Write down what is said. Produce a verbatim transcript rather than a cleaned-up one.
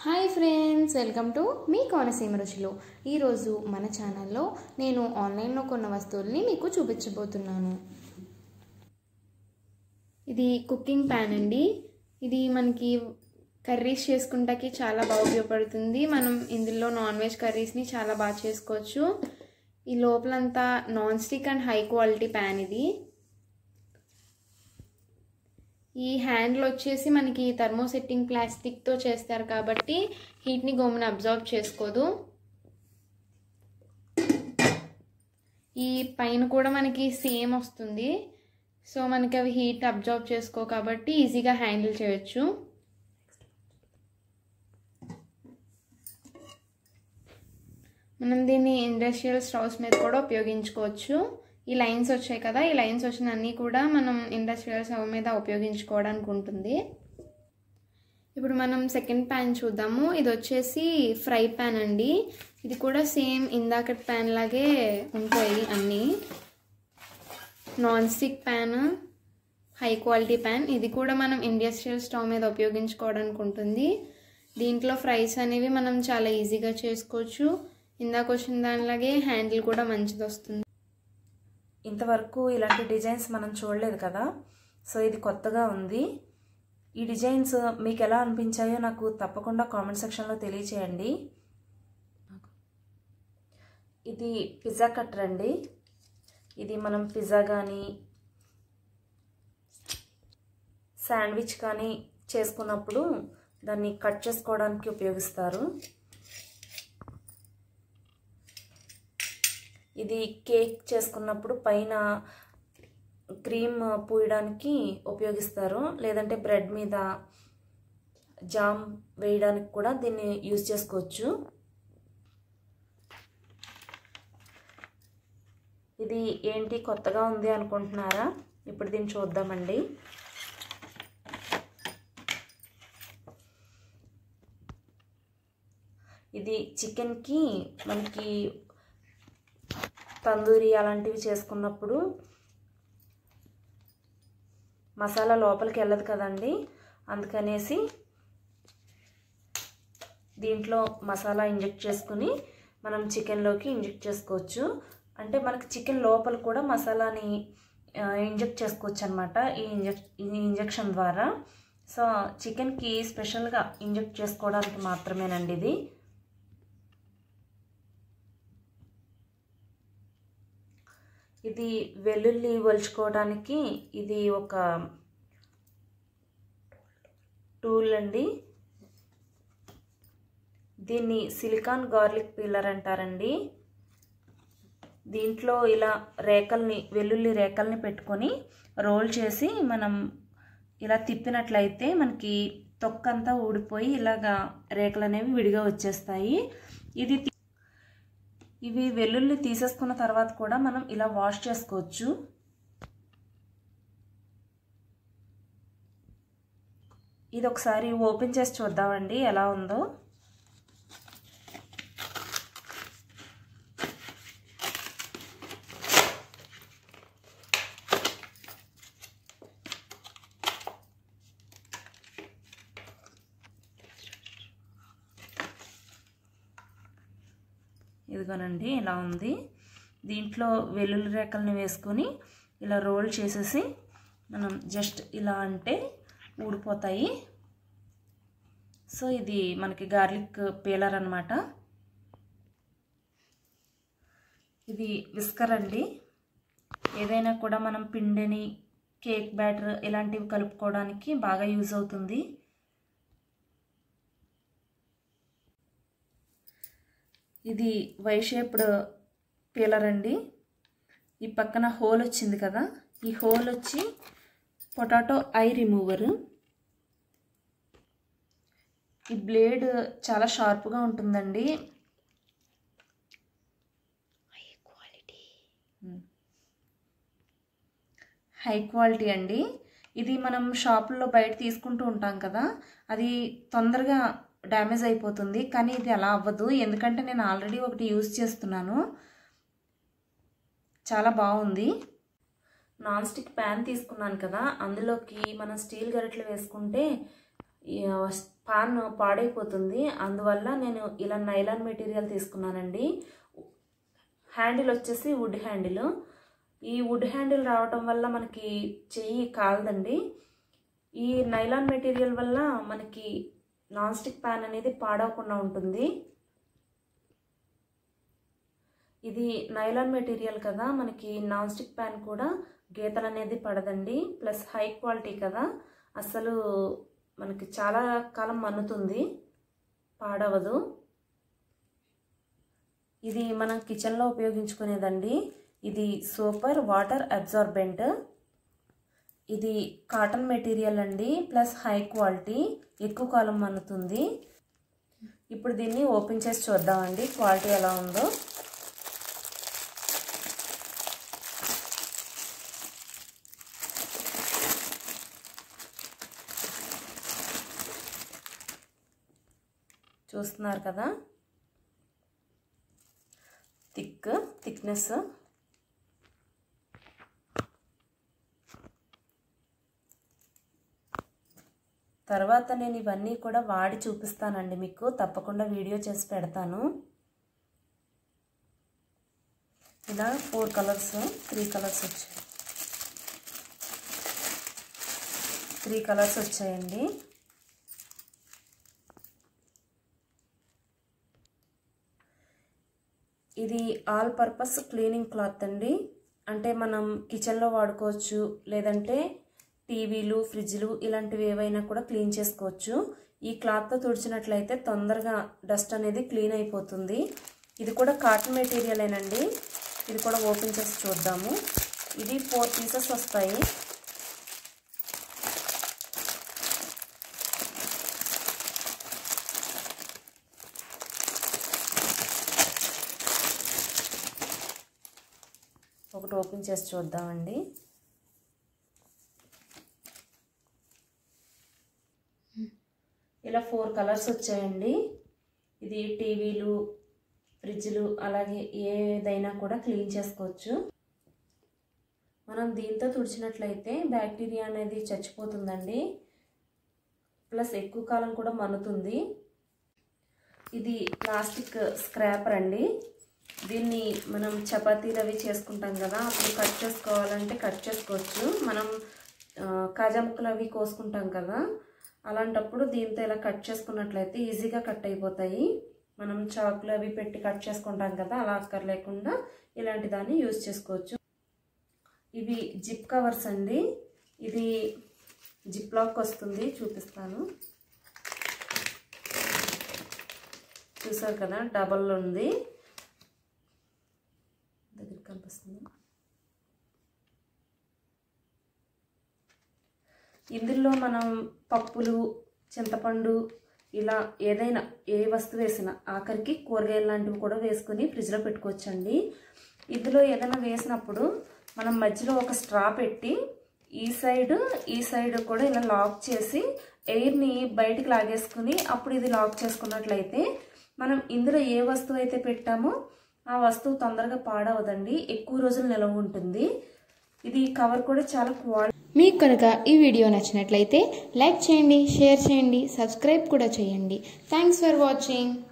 Hi friends, welcome to మీ కోనసీమ రుచులు. ఈరోజు మన ఛానల్లో నేను ఆన్లైన్లో కొన్న వస్తువుల్ని మీకు చూపించబోతున్నాను. ఇది కుకింగ్ ప్యాన్ అండి. ఇది మనకి కర్రీస్ చేసుకుంటాకి చాలా బాగా ఉపయోగపడుతుంది. మనం ఇందులో నాన్ వెజ్ కర్రీస్ని చాలా బాగా చేసుకోవచ్చు. ఈ లోపలంతా non stick and high quality pan. ఇది ఈ హ్యాండిల్ వచ్చేసి మనకి థర్మోసెట్టింగ్ ప్లాస్టిక్తో చేస్తారు కాబట్టి హీట్ని గమ్మున అబ్జర్వ్ చేసుకోదు. ఈ పైన కూడా మనకి సేమ్ వస్తుంది. సో మనకి అవి హీట్ అబ్జర్వ్ చేసుకో కాబట్టి ఈజీగా హ్యాండిల్ చేయొచ్చు. మనం దీన్ని ఇండస్ట్రియల్ స్టవ్స్ మీద కూడా ఉపయోగించుకోవచ్చు. ఈ లైన్స్ వచ్చాయి కదా, ఈ లైన్స్ వచ్చిన అన్నీ కూడా మనం ఇండస్ట్రియల్ స్టవ్ మీద ఉపయోగించుకోవడానికి ఉంటుంది. ఇప్పుడు మనం సెకండ్ ప్యాన్ చూద్దాము. ఇది వచ్చేసి ఫ్రై ప్యాన్ అండి. ఇది కూడా సేమ్ ఇందాకటి ప్యాన్ లాగే ఉంటాయి అన్నీ. Non stick pan, high quality pan. ఇది కూడా మనం ఇండస్ట్రియల్ స్టవ్ మీద ఉపయోగించుకోవడానికి ఉంటుంది. దీంట్లో ఫ్రైస్ అనేవి మనం చాలా ఈజీగా చేసుకోవచ్చు. ఇందాక వచ్చిన దానిలాగే హ్యాండిల్ కూడా మంచిది వస్తుంది. ఇంతవరకు ఇలాంటి డిజైన్స్ మనం చూడలేదు కదా, సో ఇది కొత్తగా ఉంది. ఈ డిజైన్స్ మీకు ఎలా అనిపించాయో నాకు తప్పకుండా కామెంట్ సెక్షన్లో తెలియచేయండి. ఇది పిజ్జా కట్టర్ అండి. ఇది మనం పిజ్జా కానీ శాండ్విచ్ కానీ చేసుకున్నప్పుడు దాన్ని కట్ చేసుకోవడానికి ఉపయోగిస్తారు. ఇది కేక్ చేసుకున్నప్పుడు పైన క్రీమ్ పూయడానికి ఉపయోగిస్తారు, లేదంటే బ్రెడ్ మీద జామ్ వేయడానికి కూడా దీన్ని యూజ్ చేసుకోవచ్చు. ఇది ఏంటి కొత్తగా ఉంది అనుకుంటున్నారా? ఇప్పుడు దీన్ని చూద్దామండి. ఇది చికెన్కి మనకి తందూరి అలాంటివి చేసుకున్నప్పుడు మసాలా లోపలికి వెళ్ళదు కదండి, అందుకనేసి దీంట్లో మసాలా ఇంజెక్ట్ చేసుకుని మనం చికెన్లోకి ఇంజెక్ట్ చేసుకోవచ్చు. అంటే మనకి చికెన్ లోపల కూడా మసాలాని ఇంజెక్ట్ చేసుకోవచ్చు అనమాట ఈ ఇంజెక్ ఈ ఇంజెక్షన్ ద్వారా. సో చికెన్కి స్పెషల్గా ఇంజెక్ట్ చేసుకోవడానికి మాత్రమేనండి ఇది. ఇది వెల్లుల్లి ఒలుచుకోవడానికి ఇది ఒక టూల్ అండి. దీన్ని సిలికాన్ గార్లిక్ పీలర్ అంటారండి. దీంట్లో ఇలా రేకల్ని వెల్లుల్లి రేకల్ని పెట్టుకొని రోల్ చేసి మనం ఇలా తిప్పినట్లయితే మనకి తొక్కంతా ఊడిపోయి ఇలాగా రేకలు అనేవి విడిగా వచ్చేస్తాయి. ఇది ఇవి వెల్లుల్లి తీసేసుకున్న తర్వాత కూడా మనం ఇలా వాష్ చేసుకోవచ్చు. ఇది ఒకసారి ఓపెన్ చేసి చూద్దామండి ఎలా ఉందో. ఇదిగోనండి ఇలా ఉంది. దీంట్లో వెల్లుల్లి రేకల్ని వేసుకొని ఇలా రోల్ చేసేసి మనం జస్ట్ ఇలా అంటే ఊడిపోతాయి. సో ఇది మనకి గార్లిక్ పీలర్ అన్నమాట. ఇది విస్కర్ అండి. ఏదైనా కూడా మనం పిండిని, కేక్ బ్యాటర్ ఇలాంటివి కలుపుకోవడానికి బాగా యూజ్ అవుతుంది. ఇది వై షేప్డ్ పీలర్ అండి. ఈ పక్కన హోల్ వచ్చింది కదా, ఈ హోల్ వచ్చి పొటాటో ఐ రిమూవర్. ఈ బ్లేడ్ చాలా షార్ప్గా ఉంటుందండి. హై క్వాలిటీ హై క్వాలిటీ అండి. ఇది మనం షాపుల్లో బయట తీసుకుంటూ ఉంటాం కదా, అది తొందరగా డ్యామేజ్ అయిపోతుంది. కానీ ఇది అలా అవ్వదు, ఎందుకంటే నేను ఆల్రెడీ ఒకటి యూజ్ చేస్తున్నాను. చాలా బాగుంది. నాన్ స్టిక్ ప్యాన్ తీసుకున్నాను కదా, అందులోకి మనం స్టీల్ గరిటెలు వేసుకుంటే పాన్ పాడైపోతుంది. అందువల్ల నేను ఇలా నైలాన్ మెటీరియల్ తీసుకున్నానండి. హ్యాండిల్ వచ్చేసి వుడ్ హ్యాండిల్. ఈ వుడ్ హ్యాండిల్ రావటం వల్ల మనకి చెయ్యి కాలదండి. ఈ నైలాన్ మెటీరియల్ వల్ల మనకి నాన్ స్టిక్ ప్యాన్ అనేది పాడవకుండా ఉంటుంది. ఇది నైలాన్ మెటీరియల్ కదా, మనకి నాన్ స్టిక్ ప్యాన్ కూడా గీతలు అనేది పడదండి. ప్లస్ హై క్వాలిటీ కదా, అసలు మనకి చాలా కాలం మన్నుతుంది, పాడవదు. ఇది మనం కిచెన్లో ఉపయోగించుకునేదండి. ఇది సూపర్ వాటర్ అబ్జార్బెంట్. ఇది కాటన్ మెటీరియల్ అండి, ప్లస్ హై క్వాలిటీ, ఎక్కువ కాలం మన్నుతుంది. ఇప్పుడు దీన్ని ఓపెన్ చేసి చూద్దామండి క్వాలిటీ ఎలా ఉందో. చూస్తున్నారు కదా, థిక్ థిక్నెస్. తర్వాత నేను ఇవన్నీ కూడా వాడి చూపిస్తానండి మీకు, తప్పకుండా వీడియో చేసి పెడతాను. ఇలా ఫోర్ కలర్స్ త్రీ కలర్స్ వచ్చాయి త్రీ కలర్స్ వచ్చాయండి. ఇది ఆల్ పర్పస్ క్లీనింగ్ క్లాత్ అండి. అంటే మనం కిచెన్లో వాడుకోవచ్చు, లేదంటే టీవీలు ఫ్రిడ్జ్లు ఇలాంటివి ఏవైనా కూడా క్లీన్ చేసుకోవచ్చు. ఈ క్లాత్తో తుడిచినట్లయితే తొందరగా డస్ట్ అనేది క్లీన్ అయిపోతుంది. ఇది కూడా కాటన్ మెటీరియలేనండి. ఇది కూడా ఓపెన్ చేసి చూద్దాము. ఇది ఫోర్ పీసెస్ వస్తాయి. ఒకటి ఓపెన్ చేసి చూద్దామండి. ఇలా ఫోర్ కలర్స్ వచ్చాయండి. ఇది టీవీలు ఫ్రిడ్జ్లు అలాగే ఏదైనా కూడా క్లీన్ చేసుకోవచ్చు. మనం దీంతో తుడిచినట్లయితే బ్యాక్టీరియా అనేది చచ్చిపోతుందండి, ప్లస్ ఎక్కువ కాలం కూడా మన్నుతుంది. ఇది ప్లాస్టిక్ స్క్రాపర్ అండి. దీన్ని మనం చపాతీలు అవి చేసుకుంటాం కదా, అప్పుడు కట్ చేసుకోవాలంటే కట్ చేసుకోవచ్చు. మనం కాజా ముక్కలు అవి కోసుకుంటాం కదా, అలాంటప్పుడు దీంతో ఇలా కట్ చేసుకున్నట్లయితే ఈజీగా కట్ అయిపోతాయి. మనం చాకులు అవి పెట్టి కట్ చేసుకుంటాం కదా, అలా అక్కర్లేకుండా ఇలాంటి దాన్ని యూజ్ చేసుకోవచ్చు. ఇవి జిప్ కవర్స్ అండి. ఇది జిప్ లాక్ వస్తుంది, చూపిస్తాను. చూసారు కదా, డబల్ ఉంది, దగ్గర కనిపిస్తుంది. ఇందులో మనం పప్పులు చింతపండు ఇలా ఏదైనా ఏ వస్తువు వేసినా, ఆఖరికి కూరగాయలు లాంటివి కూడా వేసుకుని ఫ్రిడ్జ్లో పెట్టుకోవచ్చండి. ఇందులో ఏదైనా వేసినప్పుడు మనం మధ్యలో ఒక స్ట్రా పెట్టి ఈ సైడ్ ఈ సైడ్ కూడా ఇలా లాక్ చేసి ఎయిర్ని బయటికి లాగేసుకుని అప్పుడు ఇది లాక్ చేసుకున్నట్లయితే మనం ఇందులో ఏ వస్తువు అయితే పెట్టామో ఆ వస్తువు తొందరగా పాడవదండి, ఎక్కువ రోజులు నిలవ ఉంటుంది. ఇది కవర్ కూడా చాలా క్వాలిటీ. మీకు కనుక ఈ వీడియో నచ్చినట్లయితే లైక్ చేయండి, షేర్ చేయండి, సబ్స్క్రైబ్ కూడా చేయండి. Thanks for watching.